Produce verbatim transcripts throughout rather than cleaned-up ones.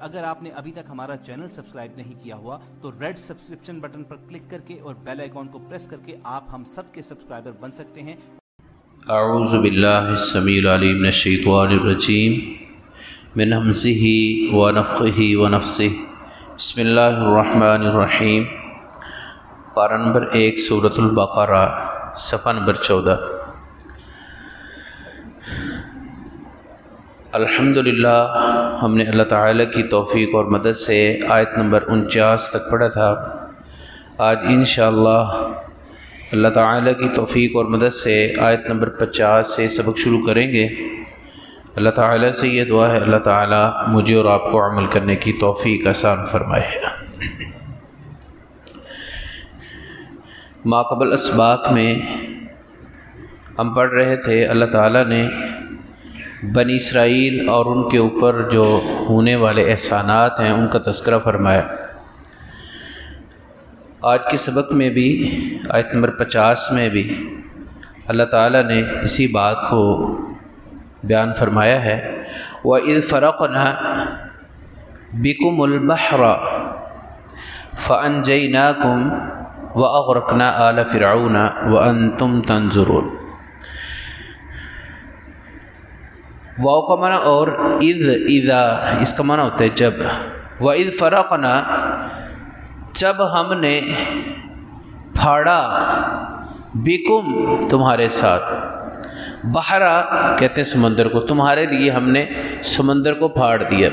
اگر آپ نے ابھی تک ہمارا چینل سبسکرائب نہیں کیا ہوا تو ریڈ سبسکرپشن بٹن پر کلک کر کے اور بیل آئیکن کو پریس کر کے آپ ہم سب کے سبسکرائبر بن سکتے ہیں۔ اعوذ باللہ السمیع العلیم من الشیطان الرجیم من ہمزہ ونفخہ ونفثہ بسم اللہ الرحمن الرحیم۔ پارہ نمبر ایک سورۃ البقرہ، صفحہ نمبر چودہ۔ الحمدللہ ہم نے اللہ تعالیٰ کی توفیق اور مدد سے آیت نمبر انچاس تک پڑھا تھا۔ آج انشاءاللہ اللہ تعالیٰ کی توفیق اور مدد سے آیت نمبر پچاس سے سبق شروع کریں گے۔ اللہ تعالیٰ سے یہ دعا ہے اللہ تعالیٰ مجھے اور آپ کو عمل کرنے کی توفیق آسان فرمائے۔ ماقبل اسباق میں ہم پڑھ رہے تھے اللہ تعالیٰ نے بنی اسرائیل اور ان کے اوپر جو ہونے والے احسانات ہیں ان کا تذکرہ فرمایا۔ آج کے سبق میں بھی آیت نمبر پچاس میں بھی اللہ تعالیٰ نے اسی بات کو بیان فرمایا ہے۔ وَإِذْ فَرَقْنَا بِكُمُ الْبَحْرَ فَأَنْجَيْنَاكُمْ وَأَغْرَقْنَا آلَ فِرْعَوْنَ وَأَنْتُمْ تَنْظُرُونَ۔ واو کا معنی اور اذ اذا اس کا معنی ہوتا ہے جب۔ وَإِذْ فَرَقْنَا جب ہم نے پھاڑا بِكُمْ تمہارے ساتھ، بحرا کہتے ہیں سمندر کو، تمہارے لیے ہم نے سمندر کو پھاڑ دیا۔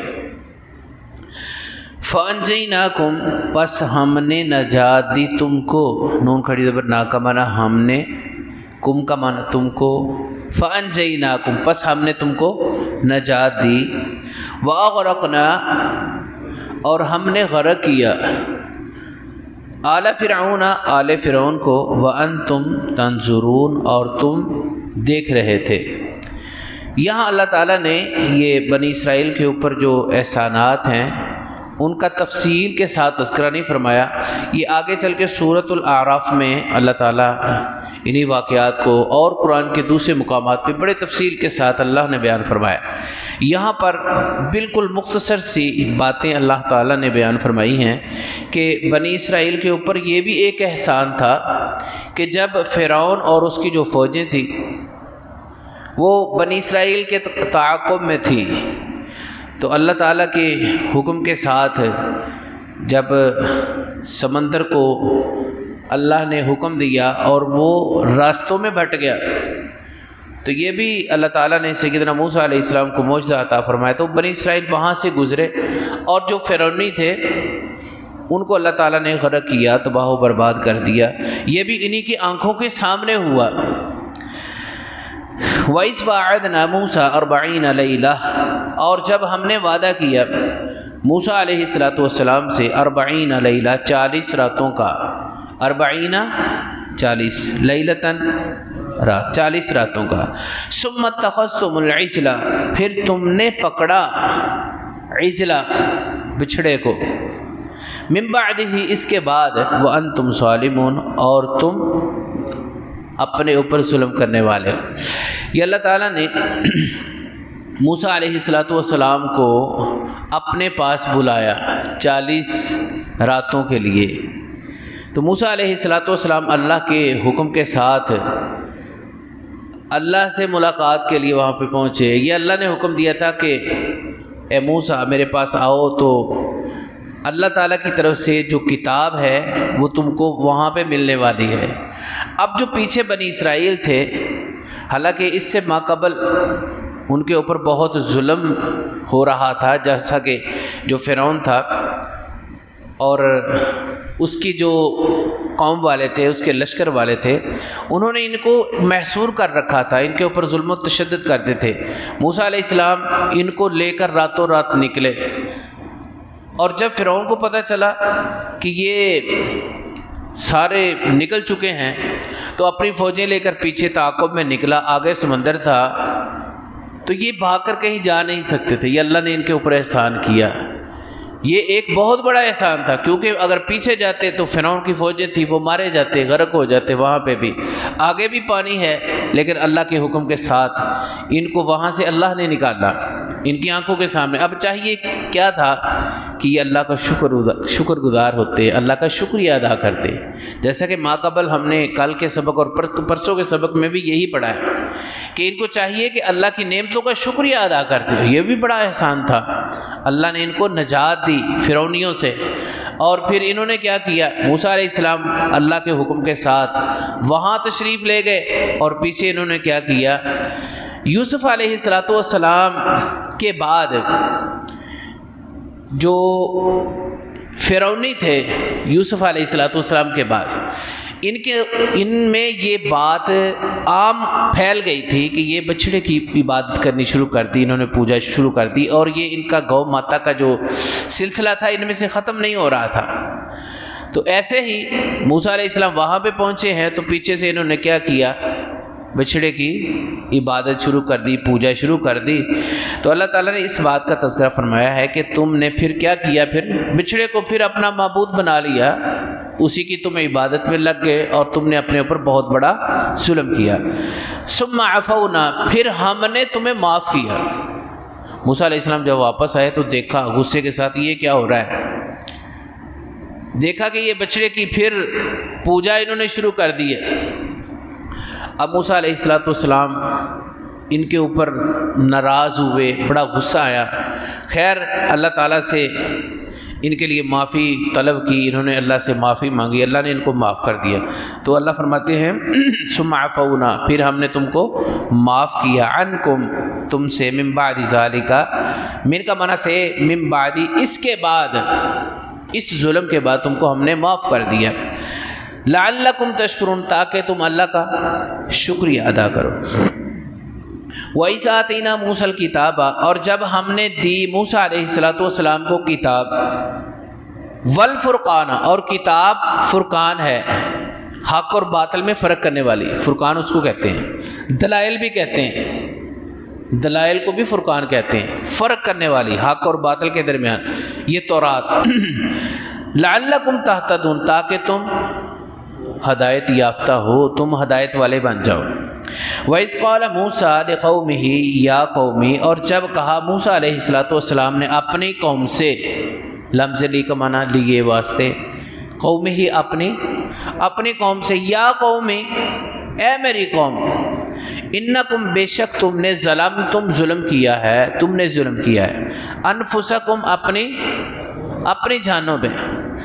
فَأَنْجَيْنَاكُمْ پس ہم نے نجات دی تم کو، نون کھڑی زبر نا کا معنی ہم نے، کم کا معنی تم کو، فَأَنْجَيْنَاكُمْ پس ہم نے تم کو نجات دی۔ وَأَغْرَقْنَا اور ہم نے غرق کیا آلَ فرعون آل فرعون کو، وَأَنْتُمْ تَنْظُرُونَ اور تم دیکھ رہے تھے۔ یہاں اللہ تعالیٰ نے یہ بنی اسرائیل کے اوپر جو احسانات ہیں ان کا تفصیل کے ساتھ تذکرہ نہیں فرمایا۔ یہ آگے چل کے سورۃ الاعراف میں اللہ تعالیٰ انہی واقعات کو اور قرآن کے دوسرے مقامات پہ بڑے تفصیل کے ساتھ اللہ نے بیان فرمایا۔ یہاں پر بالکل مختصر سی باتیں اللہ تعالیٰ نے بیان فرمائی ہیں کہ بنی اسرائیل کے اوپر یہ بھی ایک احسان تھا کہ جب فرعون اور اس کی جو فوجیں تھیں وہ بنی اسرائیل کے تعاقب میں تھی، تو اللہ تعالیٰ کے حکم کے ساتھ جب سمندر کو اللہ نے حکم دیا اور وہ راستوں میں بھٹ گیا، تو یہ بھی اللہ تعالیٰ نے سیدنا موسیٰ علیہ السلام کو معجزہ عطا فرمایا، تو بنی اسرائیل وہاں سے گزرے اور جو فرعونی تھے ان کو اللہ تعالیٰ نے غرق کیا، تباہ و برباد کر دیا۔ یہ بھی انہی کی آنکھوں کے سامنے ہوا۔ وَإِذْ وَاعَدْنَا مُوسَىٰ أَرْبَعِينَ لَيْلَةً اور جب ہم نے وعدہ کیا موسیٰ علیہ السلام سے اربعین لیلہ چالیس راتوں کا، اربعین چالیس، لیلتاً رات چالیس راتوں کا۔ ثُمَّ اتَّخَذْتُمُ الْعِجْلَ پھر تم نے پکڑا عجلہ بچھڑے کو، مِن بَعْدِهِ اس کے بعد، وَأَنْتُمْ ظَالِمُونَ اور تم اپنے اوپر ظلم کرنے والے ہو۔ یہ اللہ تعالیٰ نے موسیٰ علیہ السلام کو اپنے پاس بلایا چالیس راتوں کے لیے، تو موسیٰ علیہ السلام اللہ کے حکم کے ساتھ اللہ سے ملاقات کے لیے وہاں پہ پہنچے۔ یہ اللہ نے حکم دیا تھا کہ اے موسیٰ میرے پاس آؤ، تو اللہ تعالیٰ کی طرف سے جو کتاب ہے وہ تم کو وہاں پہ ملنے والی ہے۔ اب جو پیچھے بنی اسرائیل تھے، حالانکہ اس سے ماقبل ان کے اوپر بہت ظلم ہو رہا تھا، جیسا کہ جو فرعون تھا اور اس کی جو قوم والے تھے، اس کے لشکر والے تھے، انہوں نے ان کو محصور کر رکھا تھا، ان کے اوپر ظلم و تشدد کرتے تھے۔ موسیٰ علیہ السلام ان کو لے کر راتوں رات نکلے، اور جب فرعون کو پتہ چلا کہ یہ سارے نکل چکے ہیں تو اپنی فوجیں لے کر پیچھے تعاقب میں نکلا، آگے سمندر تھا، تو یہ بھاگ کر کہیں جا نہیں سکتے تھے۔ یہ اللہ نے ان کے اوپر احسان کیا، یہ ایک بہت بڑا احسان تھا، کیونکہ اگر پیچھے جاتے تو فرعون کی فوجیں تھیں وہ مارے جاتے، غرق ہو جاتے، وہاں پہ بھی آگے بھی پانی ہے، لیکن اللہ کے حکم کے ساتھ ان کو وہاں سے اللہ نے نکالا۔ ان کی آنکھوں کے سامنے۔ اب چاہیے کیا تھا کہ یہ اللہ کا شکر شکر گزار ہوتے، اللہ کا شکریہ ادا کرتے، جیسا کہ ما قبل ہم نے کل کے سبق اور پرسوں کے سبق میں بھی یہی پڑھا ہے کہ ان کو چاہیے کہ اللہ کی نعمتوں کا شکریہ ادا کرتے۔ یہ بھی بڑا احسان تھا، اللہ نے ان کو نجات دی فرعونیوں سے، اور پھر انہوں نے کیا کیا، موسیٰ علیہ السلام اللہ کے حکم کے ساتھ وہاں تشریف لے گئے، اور پیچھے انہوں نے کیا کیا، یوسف علیہ السلام کے بعد جو فرعونی تھے، یوسف علیہ السلام کے بعد ان کے ان میں یہ بات عام پھیل گئی تھی کہ یہ بچڑے کی عبادت کرنی شروع کر دی، انہوں نے پوجا شروع کر دی، اور یہ ان کا گو ماتا کا جو سلسلہ تھا ان میں سے ختم نہیں ہو رہا تھا۔ تو ایسے ہی موسیٰ علیہ السلام وہاں پہ پہنچے ہیں تو پیچھے سے انہوں نے کیا کیا، بچڑے کی عبادت شروع کر دی، پوجا شروع کر دی۔ تو اللہ تعالیٰ نے اس بات کا تذکرہ فرمایا ہے کہ تم نے پھر کیا کیا، پھر بچڑے کو پھر اپنا معبود بنا لیا، اسی کی تم عبادت میں لگ گئے، اور تم نے اپنے اوپر بہت بڑا ظلم کیا۔ ثم عفونا، پھر ہم نے تمہیں معاف کیا۔ موسیٰ علیہ السلام جب واپس آئے تو دیکھا غصے کے ساتھ یہ کیا ہو رہا ہے، دیکھا کہ یہ بچڑے کی پھر پوجا انہوں نے شروع کر دی ہے۔ اب موسیٰ علیہ السلام والسلام ان کے اوپر ناراض ہوئے، بڑا غصہ آیا۔ خیر اللہ تعالیٰ سے ان کے لیے معافی طلب کی، انہوں نے اللہ سے معافی مانگی، اللہ نے ان کو معاف کر دیا۔ تو اللہ فرماتے ہیں ثم عفونا، پھر ہم نے تم کو معاف کیا، عنکم، تم سے، من بعد ذالک، من کا معنی سے من بعد، اس کے بعد، اس ظلم کے بعد تم کو ہم نے معاف کر دیا، لعلکم تشکرون، تاکہ تم اللہ کا شکریہ ادا کرو۔ وَإِذْ آتَيْنَا مُوسَى الْكِتَابَ، اور جب ہم نے دی موسیٰ علیہ السلام کو کتاب، والفرقان، اور کتاب فرقان ہے، حق اور باطل میں فرق کرنے والی، فرقان اس کو کہتے ہیں، دلائل بھی کہتے ہیں، دلائل کو بھی فرقان کہتے ہیں، فرق کرنے والی حق اور باطل کے درمیان، یہ تورات، لعلکم تہتدون، تاکہ تم ہدایت یافتہ ہو، تم ہدایت والے بن جاؤ۔ وَإِذْ قَالَ مُوسَىٰ لِقَوْمِهِ يَا قَوْمِ، اور جب کہا موسیٰ علیہ السلام نے اپنی قوم سے، لمز لی کا معنی لیے واسطے، قوم ہی اپنی اپنی قوم سے، یا قوم، اے میری قوم، انکم، بے شک تم نے، ظلم تم ظلم کیا ہے، تم نے ظلم کیا ہے، انفسکم، اپنی اپنی جانوں پہ،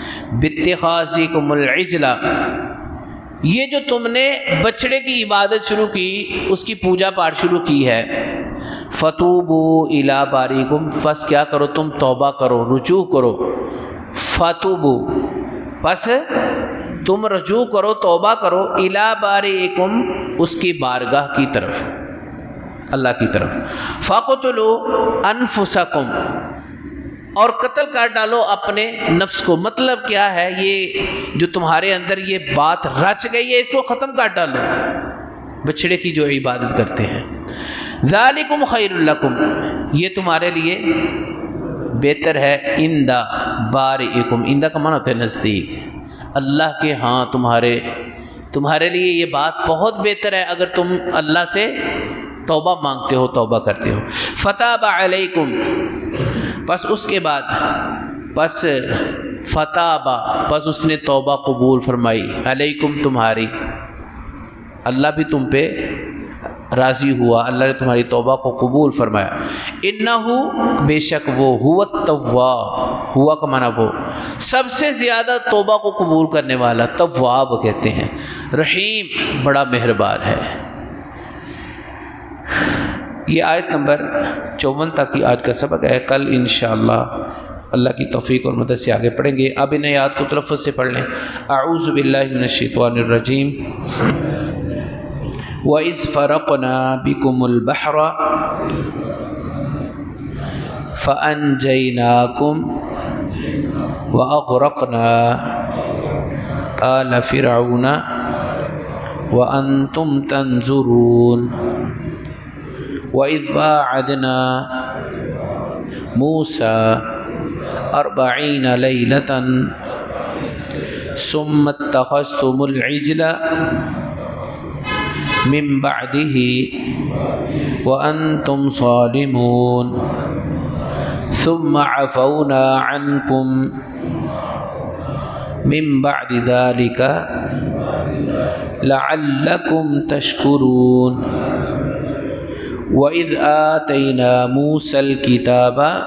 باتخاذکم العجل، یہ جو تم نے بچڑے کی عبادت شروع کی، اس کی پوجا پاٹ شروع کی ہے، فتوبوا الی باریکم، پس کیا کرو تم، توبہ کرو، رجوع کرو، فتوبوا، پس تم رجوع کرو، توبہ کرو، الی باریکم، اس کی بارگاہ کی طرف، اللہ کی طرف، فقتلوا انفسکم، اور قتل کر ڈالو اپنے نفس کو۔ مطلب کیا ہے، یہ جو تمہارے اندر یہ بات رچ گئی ہے، اس کو ختم کر ڈالو، بچڑے کی جو عبادت کرتے ہیں۔ ذالکم خیر لکم، یہ تمہارے لیے بہتر ہے، عند بارئکم، عند کا معنی ہوتا ہے نزدیک، اللہ کے ہاں تمہارے تمہارے لیے یہ بات بہت بہتر ہے اگر تم اللہ سے توبہ مانگتے ہو، توبہ کرتے ہو۔ فتاب علیکم، پس اس کے بعد، پس فتابہ، پس اس نے توبہ قبول فرمائی، علیکم، تمہاری، اللہ بھی تم پہ راضی ہوا، اللہ نے تمہاری توبہ کو قبول فرمایا۔ انہو، بے شک وہ، ہوا التواب، ہوا کا معنی وہ، سب سے زیادہ توبہ کو قبول کرنے والا، تواب کہتے ہیں، رحیم، بڑا مہربان ہے۔ یہ آیت نمبر چون تک کی آج کا سبق ہے، کل انشاءاللہ اللہ کی توفیق اور مدد سے آگے پڑھیں گے۔ اب ان آیات کو تلفظ سے پڑھ لیں۔ اعوذ باللہ من الشیطان الرجیم۔ وَإِذْ فَرَقْنَا بِكُمُ الْبَحْرَ فَأَنْجَيْنَاكُمْ وَأَغْرَقْنَا آلَ فِرْعَوْنَ وَأَنْتُمْ تَنْظُرُونَ۔ وَإِذْ وَاعَدْنَا مُوسَىٰ أَرْبَعِينَ لَيْلَةً ثُمَّ اتَّخَذْتُمُ الْعِجْلَ من بعده وأنتم ظالمون ثم عفونا عنكم من بعد ذلك لعلكم تشكرون وإذ آتينا موسى الكتاب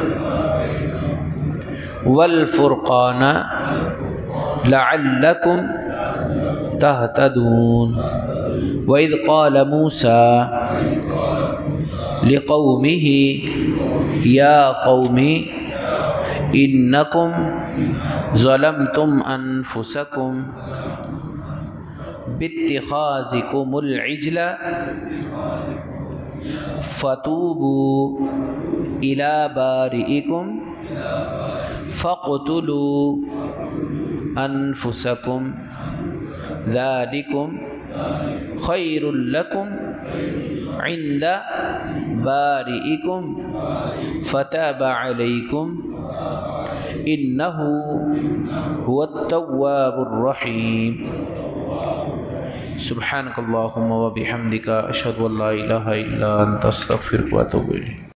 والفرقان لعلكم تهتدون وإذ قال موسى لقومه يا قوم إنكم ظلمتم أنفسكم باتخاذكم العجل فتوبوا إلى بارئكم فاقتلوا أنفسكم ذلكم خير لكم عند بارئكم فتاب عليكم إنه هو التواب الرحيم سبحانك اللهم وبحمدك أشهد أن لا إله إلا أنت أستغفرك وأتوب إليك.